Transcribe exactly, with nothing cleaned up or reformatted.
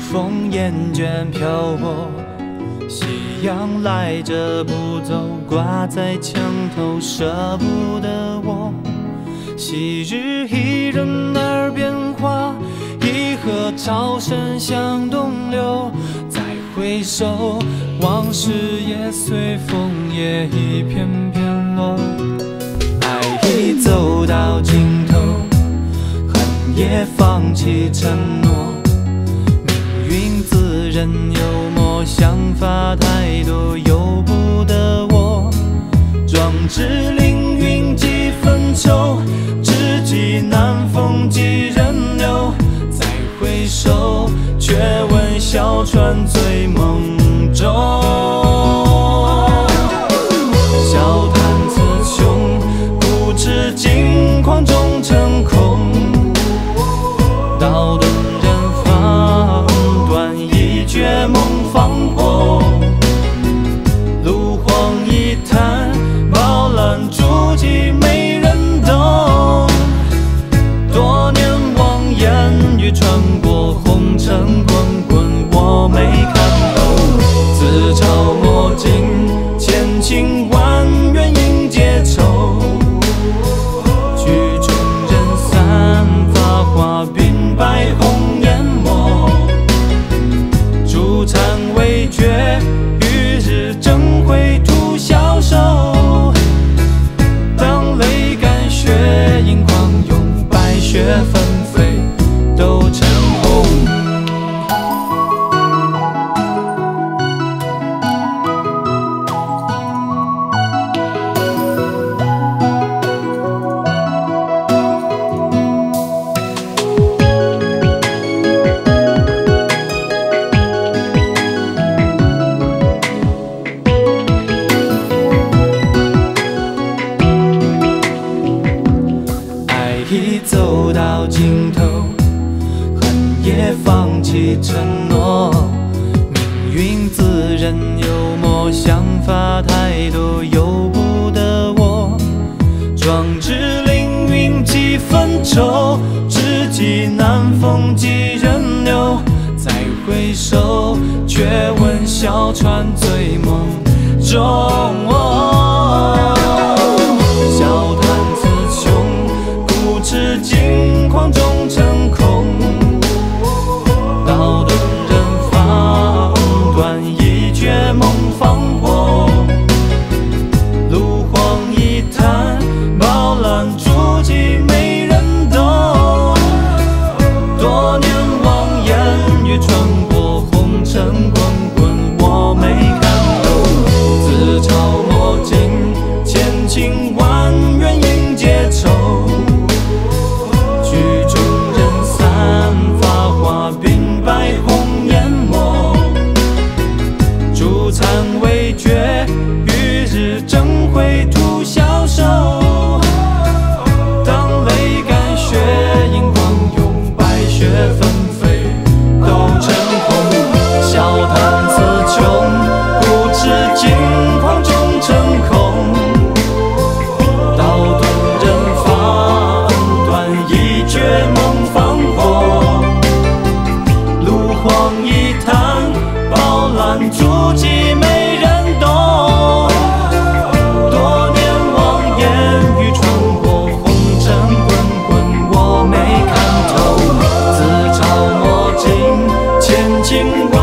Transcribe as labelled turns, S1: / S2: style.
S1: 风厌倦漂泊，夕阳来者不走，挂在墙头舍不得我。昔日一人耳边话，一河潮声向东流。再回首，往事也随风也一片片落。爱已走到尽头，恨也放弃承诺。命运自认幽默，想法太多，由不得我。壮志凌云几分愁，知己难逢几人留。再回首，却闻小船醉梦中。笑谈雌雄，不知惊狂终成空。道顿人放断，一绝梦方破。炉荒一滩，饱览足迹没人懂。多年望烟雨穿过，红尘滚滚我没看透。自嘲墨尽，千情万怨应结愁。曲终人散，发花鬓白红颜没。烛残未觉，与日争辉徒消瘦。当泪干血影狂涌，白雪纷飞都成红。已走到尽头，恨也放弃承诺。命运自认幽默，想法太多，由不得我。壮志凌云几分愁，知己难逢几人留。再回首，却闻小船醉梦中。笑谈雌雄，不知惊狂终成空。道顿人放断，一绝梦方破。炉荒一滩，饱览足迹没人懂。多年望烟雨穿过，红尘滚滚我没看透。自嘲墨尽，千情万怨应结愁。曲终人散，发花鬓白红颜没。烛残未觉，与日争辉徒消瘦。当泪干血影狂涌，白雪纷飞都成红。笑谈雌雄，不知惊狂终成空。道顿人放断，一绝梦方破。炉荒一滩，饱览足迹没人懂。多年望烟雨穿过，红尘滚滚我没看透。自嘲墨尽，千情万